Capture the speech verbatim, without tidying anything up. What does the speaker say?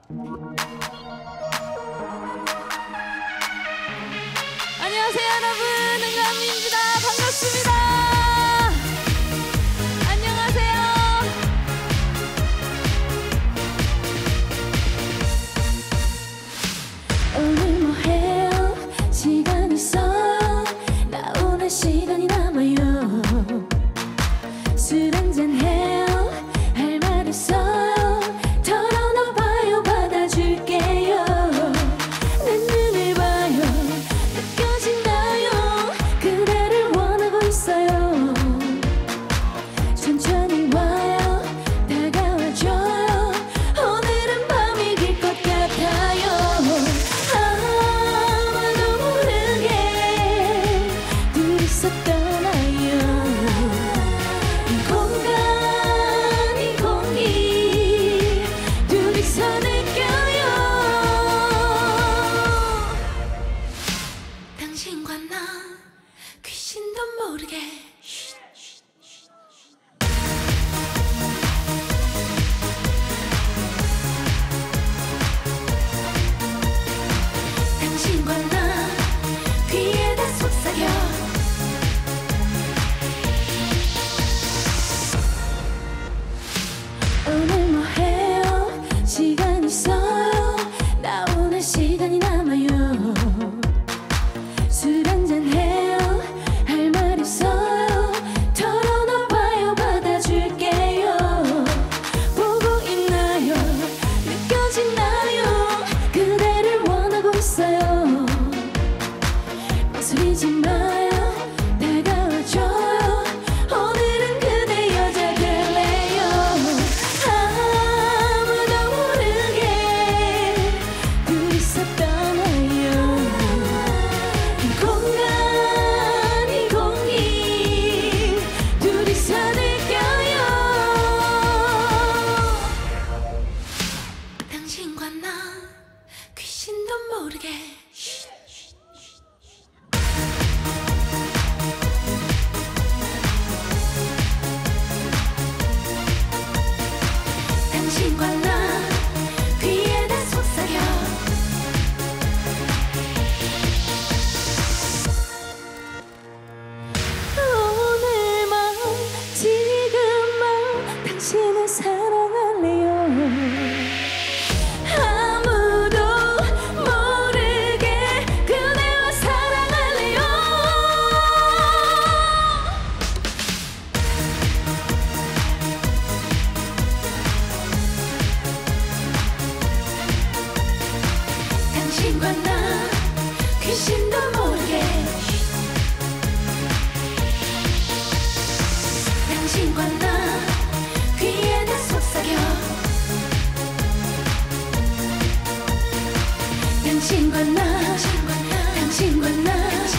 안녕하세요 여러분, 은감입니다. 반갑습니다. 안녕하세요. 오늘 뭐 해요? 시간 있어요? 나 오늘 시간이 남아요. 술 한잔 해요? 할 말 있어요? 털어놔봐요. 받아줄게요. 내 눈을 봐요. 느껴진다요. 그대를 원하고 있어요. 천천히 와요. 다가와줘요. 오늘은 밤이 길 것 같아요. 아무도 모르게 둘이서 떠나요. 이 공간 이 공기 둘이서 느껴요. 당신과 나 귀신도 모르게 당신과 나 귀에다 속삭여. 오늘 뭐 해요? 시간 있어요? 나 오늘 시간이 남아요. 술 한잔 해요? 할 말 있어요? 털어놔봐요. 받아줄게요. 보고 있나요? 느껴지나요? 그대를 원하고 있어요. 망설이지 마요. 다가와줘요. 오늘은 그대 여자 될래요. 아무도 모르게 둘이서 떠나요. 이 공간 이 공기 둘이서 느껴요. 당신과 나 귀신도 모르게 당신과 나 귀에다 속삭여. 오늘만 지금만 당신을 사랑할래요. 아무도 모르게 그대와 사랑할래요. 당신과 나 귀신도 모르게 당신과 나 귀에다 속삭여. 당신과 나 당신과 나